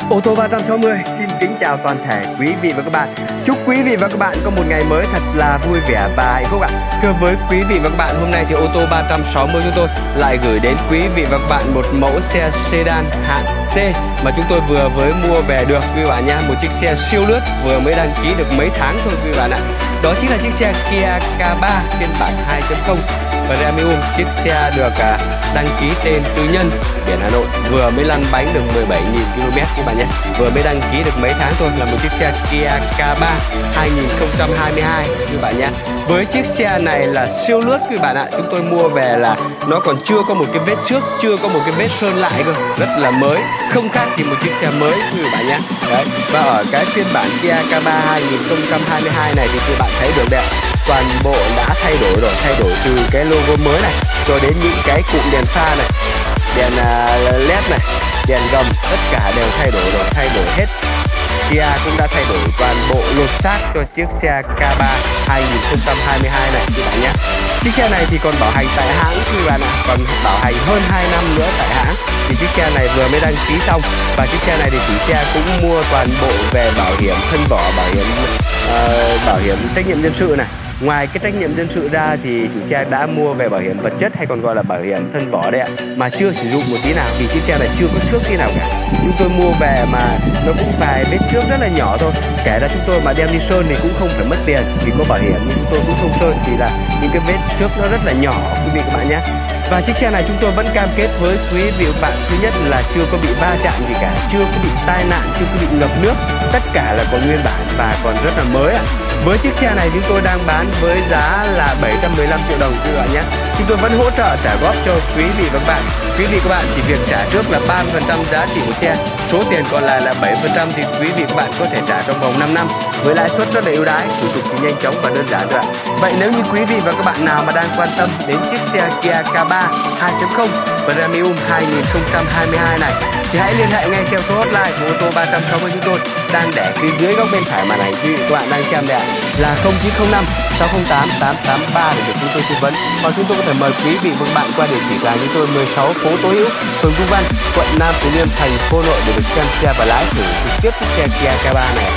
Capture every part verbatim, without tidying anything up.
Ô tô ba trăm sáu mươi xin kính chào toàn thể quý vị và các bạn. Chúc quý vị và các bạn có một ngày mới thật là vui vẻ và hạnh phúc ạ. Thưa với quý vị và các bạn, hôm nay thì ô tô ba trăm sáu mươi chúng tôi lại gửi đến quý vị và các bạn một mẫu xe sedan hạng C mà chúng tôi vừa mới mua về được quý vị bạn nha. Một chiếc xe siêu lướt vừa mới đăng ký được mấy tháng thôi quý vị bạn ạ. Đó chính là chiếc xe Kia K ba phiên bản hai chấm không Premium. Chiếc xe được à, đăng ký tên tư nhân, biển Hà Nội, vừa mới lăn bánh được mười bảy nghìn ki lô mét các bạn nhé. Vừa mới đăng ký được mấy tháng thôi, là một chiếc xe Kia K ba hai không hai hai các bạn nhé. Với chiếc xe này là siêu lướt quý bạn ạ. Chúng tôi mua về là nó còn chưa có một cái vết xước, chưa có một cái vết sơn lại cơ, rất là mới, không khác gì một chiếc xe mới quý bạn nhé. Đấy. Và ở cái phiên bản Kia K ba hai không hai hai này thì các bạn thấy được đấy, toàn bộ đã thay đổi rồi, thay đổi từ cái logo mới này rồi đến những cái cụm đèn pha này, đèn uh, led này, đèn gầm, tất cả đều thay đổi rồi, thay đổi hết. Kia cũng đã thay đổi toàn bộ lột xác cho chiếc xe K ba hai không hai hai này các bạn nhé. Chiếc xe này thì còn bảo hành tại hãng các bạn ạ, còn bảo hành hơn hai năm nữa tại hãng. Thì chiếc xe này vừa mới đăng ký xong, và chiếc xe này thì chủ xe cũng mua toàn bộ về bảo hiểm thân vỏ, bảo hiểm uh, bảo hiểm trách nhiệm dân sự này. Ngoài cái trách nhiệm dân sự ra thì chủ xe đã mua về bảo hiểm vật chất, hay còn gọi là bảo hiểm thân vỏ đấy ạ, mà chưa sử dụng một tí nào, vì chiếc xe này chưa có xước tí nào cả. Chúng tôi mua về mà nó cũng vài vết xước rất là nhỏ thôi, kể ra chúng tôi mà đem đi sơn thì cũng không phải mất tiền, vì có bảo hiểm, nhưng chúng tôi cũng không sơn, thì là những cái vết xước nó rất là nhỏ quý vị các bạn nhé. Và chiếc xe này chúng tôi vẫn cam kết với quý vị và các bạn, thứ nhất là chưa có bị va chạm gì cả, chưa có bị tai nạn, chưa có bị ngập nước, tất cả là còn nguyên bản và còn rất là mới ạ. Với chiếc xe này chúng tôi đang bán với giá là bảy trăm mười lăm triệu đồng quý vị bạn nhé. Chúng tôi vẫn hỗ trợ trả góp cho quý vị và các bạn. Quý vị các bạn chỉ việc trả trước là ba mươi phần trăm giá trị của xe, số tiền còn lại là bảy mươi phần trăm thì quý vị các bạn có thể trả trong vòng năm năm với lãi suất rất là ưu đãi, thủ tục thì nhanh chóng và đơn giản rồi ạ. Vậy nếu như quý vị và các bạn nào mà đang quan tâm đến chiếc xe Kia K ba hai chấm không Premium hai không hai hai này thì hãy liên hệ ngay theo số hotline của ô tô ba trăm sáu mươi chúng tôi đang để phía dưới góc bên phải màn ảnh quý vị các bạn đang xem đây ạ, là không chín không năm sáu không tám tám tám ba để được chúng tôi tư vấn. Hoặc chúng tôi có thể mời quý vị và các bạn qua địa chỉ cửa hàng chúng tôi mười sáu phố Tố Hữu, phường Trung Văn, quận Nam Từ Liêm, thành phố Hà Nội để được xem xe và lái thử trực tiếp chiếc xe Kia K ba này.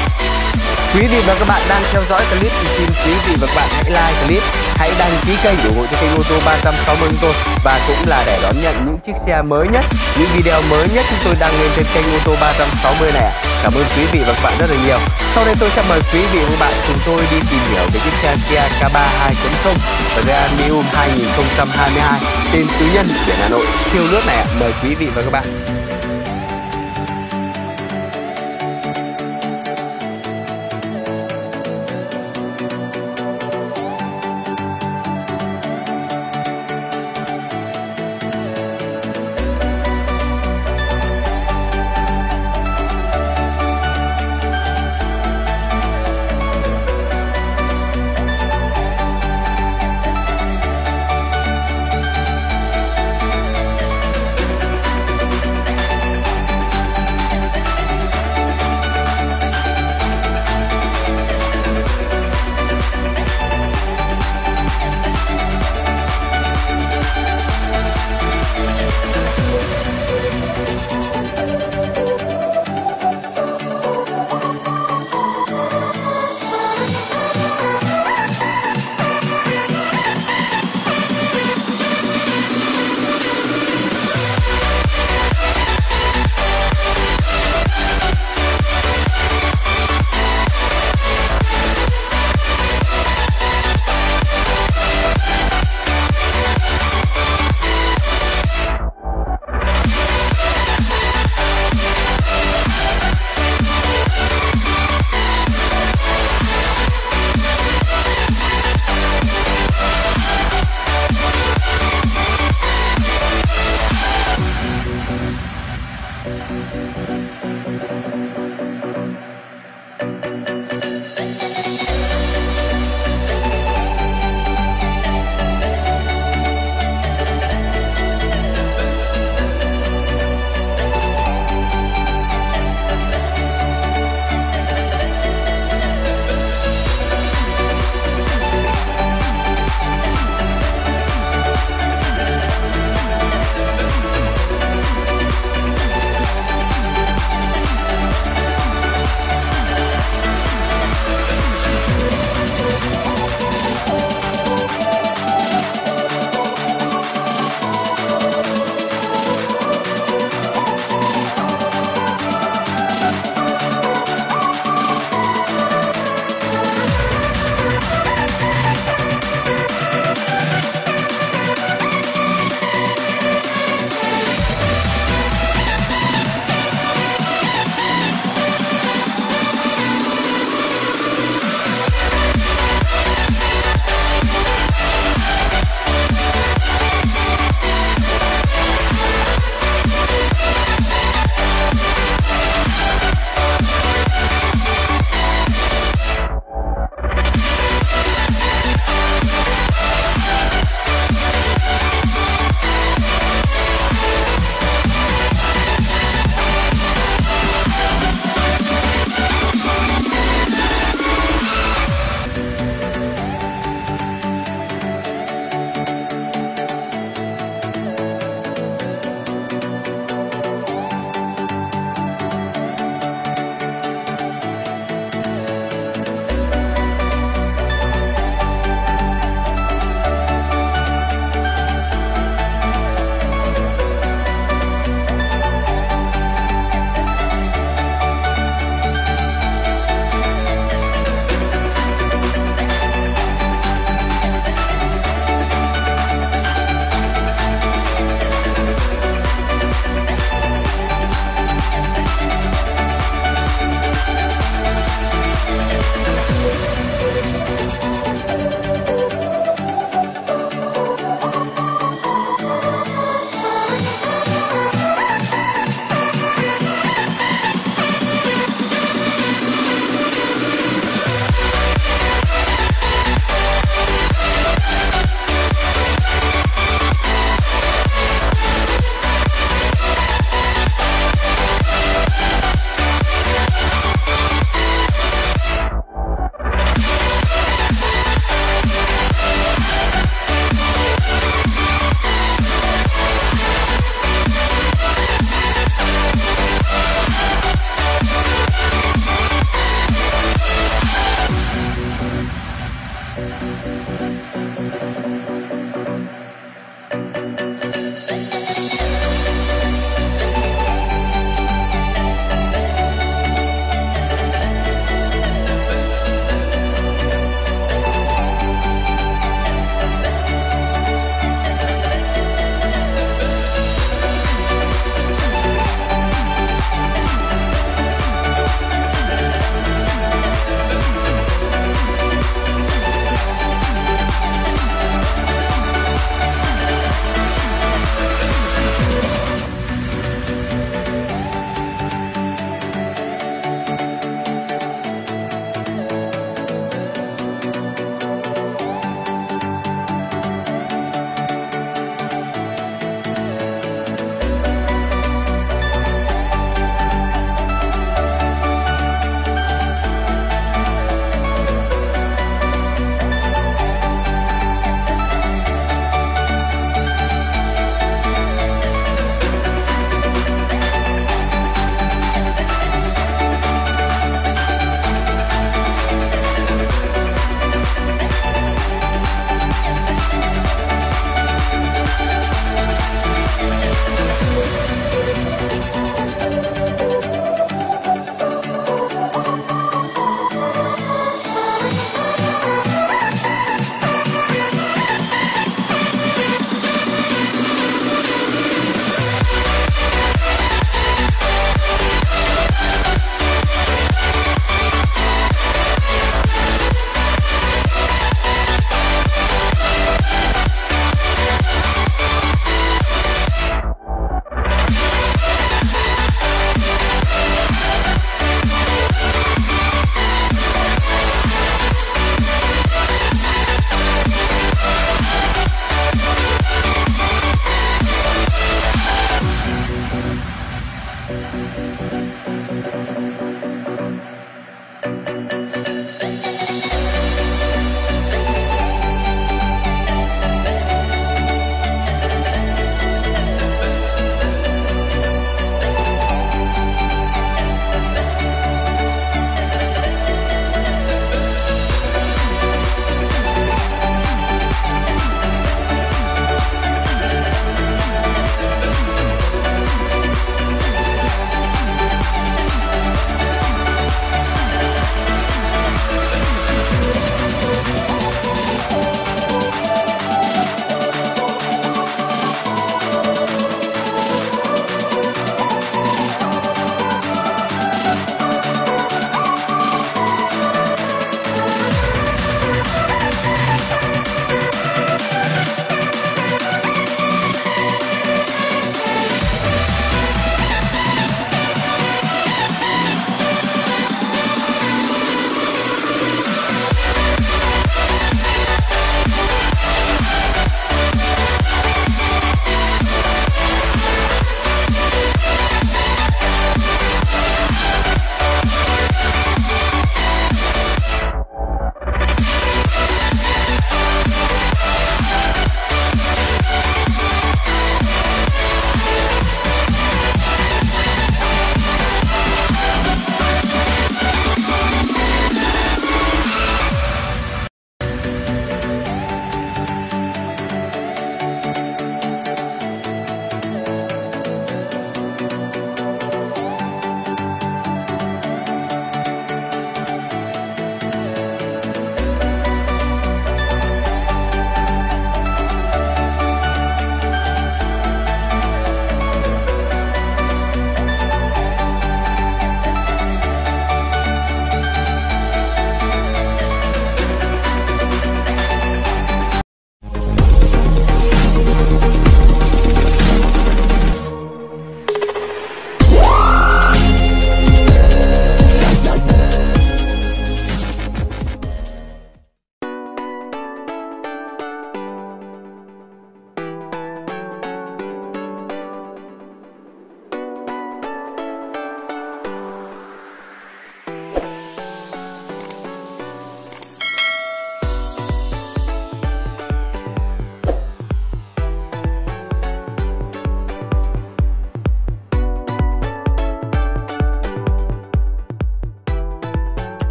Quý vị và các bạn đang theo dõi clip thì xin quý vị và các bạn hãy like clip, hãy đăng ký kênh ủng hộ cho kênh ô tô ba trăm sáu mươi chúng tôi, và cũng là để đón nhận những chiếc xe mới nhất, những video mới nhất chúng tôi đăng lên trên kênh ô tô ba trăm sáu mươi này. Cảm ơn quý vị và các bạn rất là nhiều. Sau đây tôi sẽ mời quý vị và các bạn cùng tôi đi tìm hiểu về chiếc xe Kia K ba hai chấm không Premium hai không hai hai tên tư nhân biển Hà Nội siêu lướt này ạ. Mời quý vị và các bạn.